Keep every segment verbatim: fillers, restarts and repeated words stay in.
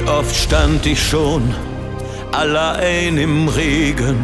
oft stand ich schon allein im Regen.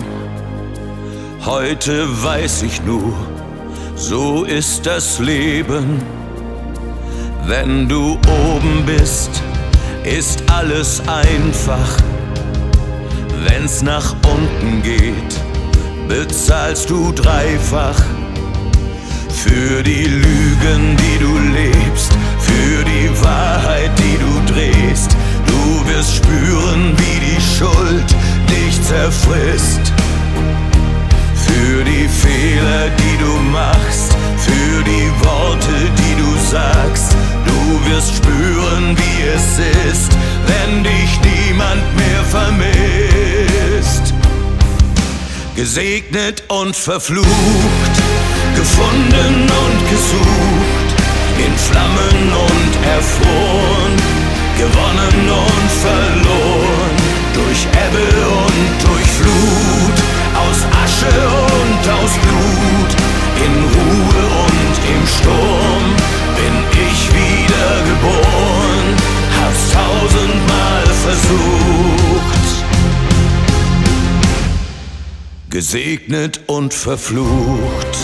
Heute weiß ich nur, so ist das Leben. Wenn du oben bist, ist alles einfach. Wenn's nach unten geht, bezahlst du dreifach. Für die Lügen, die du lebst, für die Wahrheit, die du drehst. Du wirst spüren, wie die Schuld dich zerfrisst. Für die Fehler, die du machst, für die Worte, die du sagst. Du wirst spüren, wie es ist, wenn dich niemand mehr vermisst. Gesegnet und verflucht, gefunden und gesucht, in Flammen und erfroren, gewonnen und verloren, durch Ebbe und durch Flut, aus Asche und aus Blut, in Ruhe und im Sturm bin ich wiedergeboren, hab's tausendmal versucht. Gesegnet und verflucht.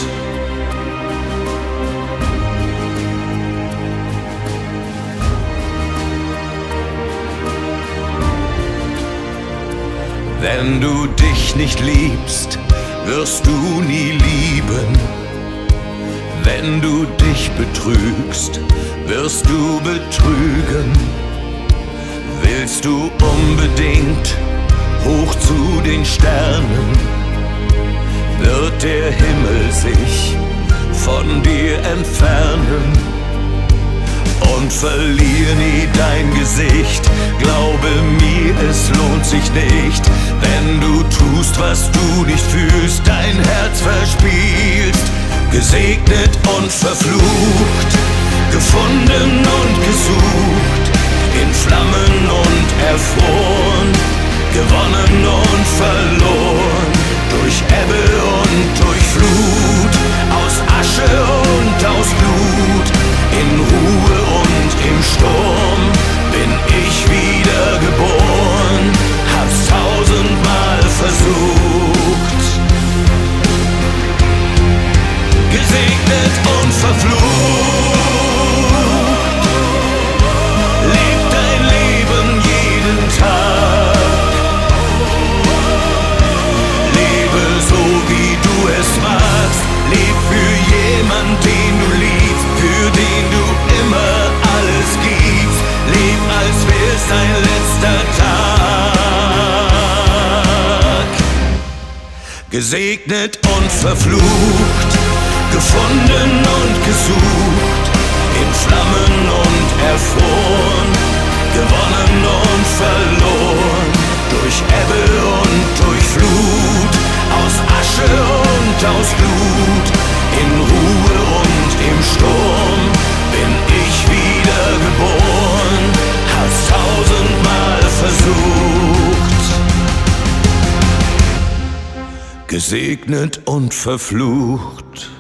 Wenn du dich nicht liebst, wirst du nie lieben. Wenn du dich betrügst, wirst du betrügen. Willst du unbedingt hoch zu den Sternen, wird der Himmel sich von dir entfernen. Und verlier nie dein Gesicht, glaube mir, es lohnt sich nicht, wenn du tust, was du nicht fühlst, dein Herz verspielst. Gesegnet und verflucht, gefunden und gesucht, in Flammen und erfroren, gewonnen und verloren, durch Ebbe und durch Flut, aus Asche und aus Blut, in Ruhe und im Sturm bin ich wiedergeboren, hab's tausendmal versucht. Gesegnet und verflucht, leb dein Leben jeden Tag, lebe so wie du es magst, leb für jemanden, den du liebst, für den du immer alles gibst, leb als wär's dein letzter Tag. Gesegnet und verflucht, gefunden und gesucht, in Flammen und erfroren, gewonnen und verloren, durch Ebbe und durch Flut, aus Asche und aus Blut, in Ruhe und im Sturm bin ich wiedergeboren, hab's tausendmal versucht. Gesegnet und verflucht.